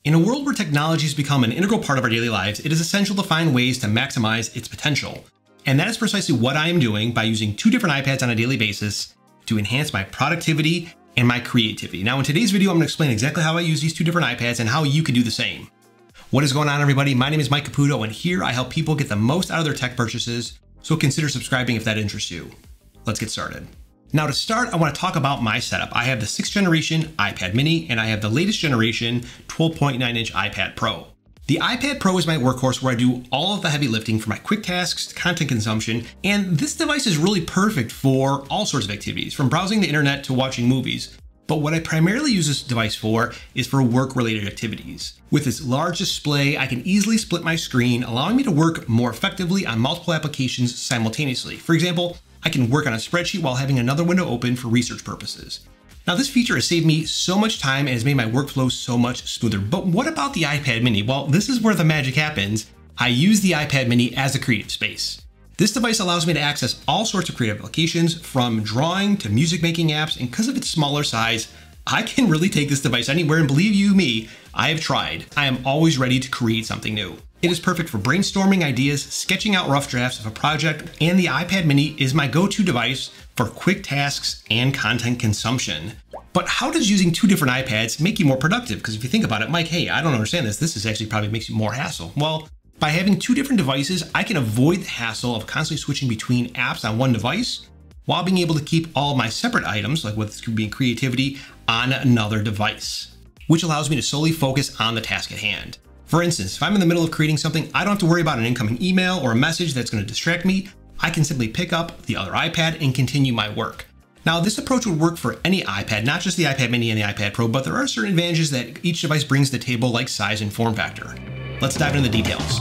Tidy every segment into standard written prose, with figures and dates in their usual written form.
In a world where technology has become an integral part of our daily lives, it is essential to find ways to maximize its potential. And that is precisely what I am doing by using two different iPads on a daily basis to enhance my productivity and my creativity. Now, in today's video, I'm going to explain exactly how I use these two different iPads and how you can do the same. What is going on, everybody? My name is Mike Caputo, and here I help people get the most out of their tech purchases, so consider subscribing if that interests you. Let's get started. Now to start, I want to talk about my setup. I have the 6th generation iPad mini, and I have the latest generation 12.9-inch iPad Pro. The iPad Pro is my workhorse where I do all of the heavy lifting for my quick tasks, content consumption, and this device is really perfect for all sorts of activities, from browsing the internet to watching movies. But what I primarily use this device for is for work-related activities. With its large display, I can easily split my screen, allowing me to work more effectively on multiple applications simultaneously. For example, I can work on a spreadsheet while having another window open for research purposes. Now, this feature has saved me so much time and has made my workflow so much smoother. But what about the iPad mini? Well, this is where the magic happens. I use the iPad mini as a creative space. This device allows me to access all sorts of creative applications, from drawing to music making apps, and because of its smaller size, I can really take this device anywhere, and believe you me, I have tried. I am always ready to create something new. It is perfect for brainstorming ideas, sketching out rough drafts of a project, and the iPad mini is my go-to device for quick tasks and content consumption. But how does using two different iPads make you more productive? Because if you think about it, Mike, hey, I don't understand this. This is actually probably makes you more hassle. Well, by having two different devices, I can avoid the hassle of constantly switching between apps on one device while being able to keep all my separate items, like what's being creativity, on another device, which allows me to solely focus on the task at hand. For instance, if I'm in the middle of creating something, I don't have to worry about an incoming email or a message that's going to distract me. I can simply pick up the other iPad and continue my work. Now, this approach would work for any iPad, not just the iPad mini and the iPad Pro, but there are certain advantages that each device brings to the table, like size and form factor. Let's dive into the details.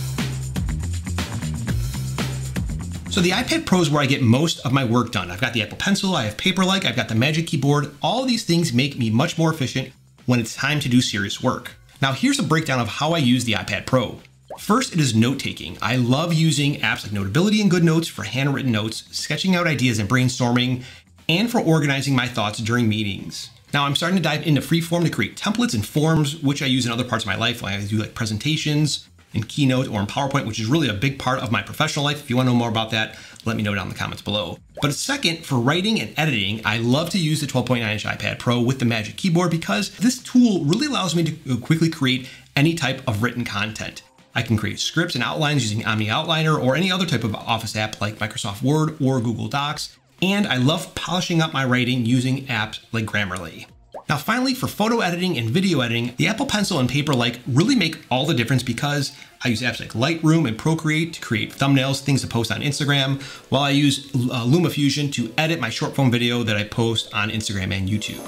So the iPad Pro is where I get most of my work done. I've got the Apple Pencil, I have Paperlike, I've got the Magic Keyboard. All of these things make me much more efficient when it's time to do serious work. Now here's a breakdown of how I use the iPad Pro. First, it is note-taking. I love using apps like Notability and GoodNotes for handwritten notes, sketching out ideas and brainstorming, and for organizing my thoughts during meetings. Now I'm starting to dive into Freeform to create templates and forms, which I use in other parts of my life, like I do like presentations in Keynote or in PowerPoint, which is really a big part of my professional life. If you want to know more about that, let me know down in the comments below. But second, for writing and editing, I love to use the 12.9-inch iPad Pro with the Magic Keyboard because this tool really allows me to quickly create any type of written content. I can create scripts and outlines using Omni Outliner or any other type of Office app like Microsoft Word or Google Docs. And I love polishing up my writing using apps like Grammarly. Now finally, for photo editing and video editing, the Apple Pencil and Paperlike really make all the difference because I use apps like Lightroom and Procreate to create thumbnails, things to post on Instagram, while I use LumaFusion to edit my short form video that I post on Instagram and YouTube.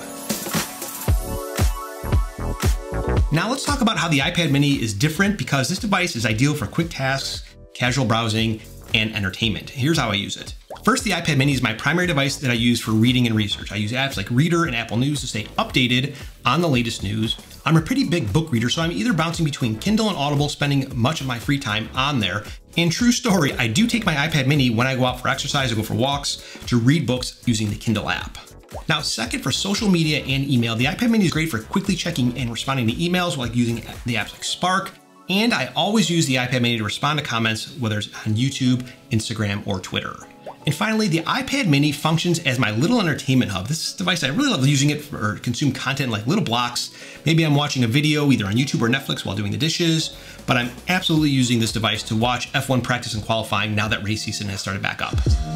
Now let's talk about how the iPad mini is different, because this device is ideal for quick tasks, casual browsing, and entertainment. Here's how I use it. First, the iPad mini is my primary device that I use for reading and research. I use apps like Reader and Apple News to stay updated on the latest news. I'm a pretty big book reader, so I'm either bouncing between Kindle and Audible, spending much of my free time on there. And true story, I do take my iPad mini when I go out for exercise or go for walks to read books using the Kindle app. Now, second, for social media and email, the iPad mini is great for quickly checking and responding to emails, like using the apps like Spark. And I always use the iPad mini to respond to comments, whether it's on YouTube, Instagram, or Twitter. And finally, the iPad mini functions as my little entertainment hub. This device, I really love using it for consume content like little blocks. Maybe I'm watching a video either on YouTube or Netflix while doing the dishes, but I'm absolutely using this device to watch F1 practice and qualifying now that race season has started back up.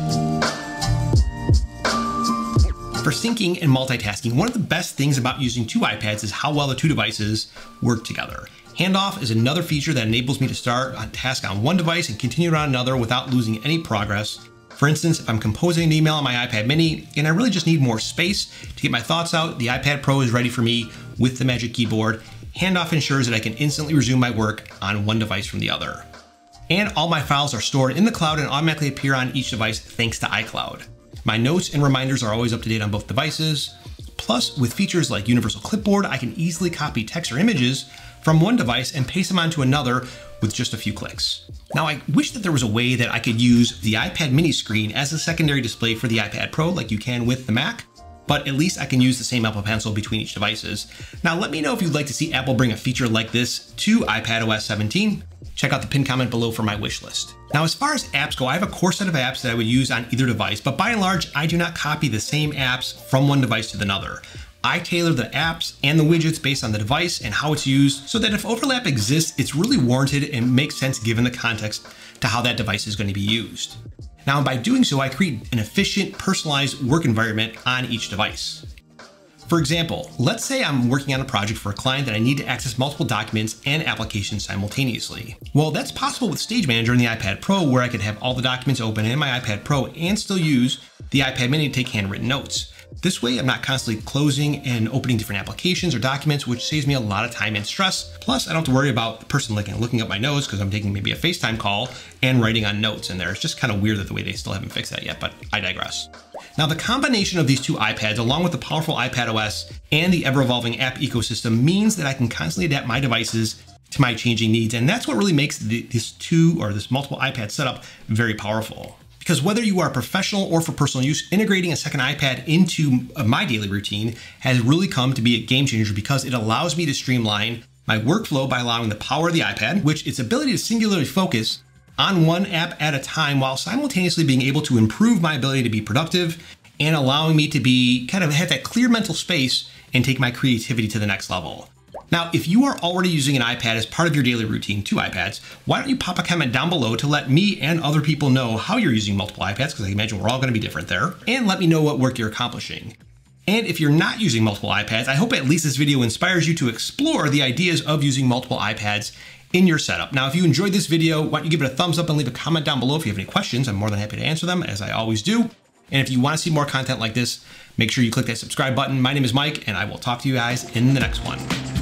For syncing and multitasking, one of the best things about using two iPads is how well the two devices work together. Handoff is another feature that enables me to start a task on one device and continue on another without losing any progress. For instance, if I'm composing an email on my iPad mini and I really just need more space to get my thoughts out, the iPad Pro is ready for me with the Magic Keyboard. Handoff ensures that I can instantly resume my work on one device from the other. And all my files are stored in the cloud and automatically appear on each device thanks to iCloud. My notes and reminders are always up to date on both devices. Plus, with features like Universal Clipboard, I can easily copy text or images from one device and paste them onto another with just a few clicks. Now, I wish that there was a way that I could use the iPad mini screen as a secondary display for the iPad Pro like you can with the Mac, but at least I can use the same Apple Pencil between each devices. Now let me know if you'd like to see Apple bring a feature like this to iPadOS 17. Check out the pinned comment below for my wish list. Now, as far as apps go, I have a core set of apps that I would use on either device, but by and large, I do not copy the same apps from one device to another. I tailor the apps and the widgets based on the device and how it's used so that if overlap exists, it's really warranted and makes sense given the context to how that device is going to be used. Now, by doing so, I create an efficient, personalized work environment on each device. For example, let's say I'm working on a project for a client that I need to access multiple documents and applications simultaneously. Well, that's possible with Stage Manager in the iPad Pro, where I could have all the documents open in my iPad Pro and still use the iPad mini to take handwritten notes. This way, I'm not constantly closing and opening different applications or documents, which saves me a lot of time and stress. Plus, I don't have to worry about the person looking up my notes because I'm taking maybe a FaceTime call and writing on notes in there. It's just kind of weird that the way they still haven't fixed that yet, but I digress. Now, the combination of these two iPads, along with the powerful iPadOS and the ever-evolving app ecosystem, means that I can constantly adapt my devices to my changing needs. And that's what really makes this multiple iPad setup very powerful. Because whether you are professional or for personal use, integrating a second iPad into my daily routine has really come to be a game changer because it allows me to streamline my workflow by allowing the power of the iPad, which its ability to singularly focus on one app at a time while simultaneously being able to improve my ability to be productive and allowing me to be have that clear mental space and take my creativity to the next level. Now, if you are already using an iPad as part of your daily routine, 2 iPads, why don't you pop a comment down below to let me and other people know how you're using multiple iPads, because I imagine we're all going to be different there, and let me know what work you're accomplishing. And if you're not using multiple iPads, I hope at least this video inspires you to explore the ideas of using multiple iPads in your setup. Now, if you enjoyed this video, why don't you give it a thumbs up and leave a comment down below if you have any questions. I'm more than happy to answer them, as I always do. And if you want to see more content like this, make sure you click that subscribe button. My name is Mike, and I will talk to you guys in the next one.